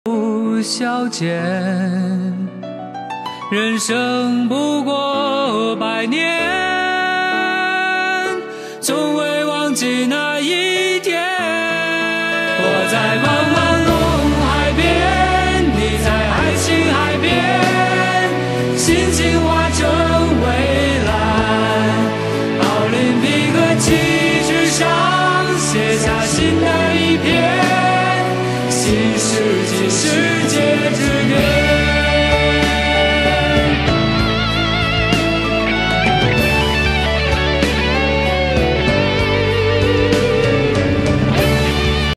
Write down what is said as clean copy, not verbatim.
消减，人生不过百年，从未忘记那一天。我在茫茫路海边，你在爱琴海边，心情化成蔚蓝。奥林匹克旗帜上写下新的一篇，新世纪是。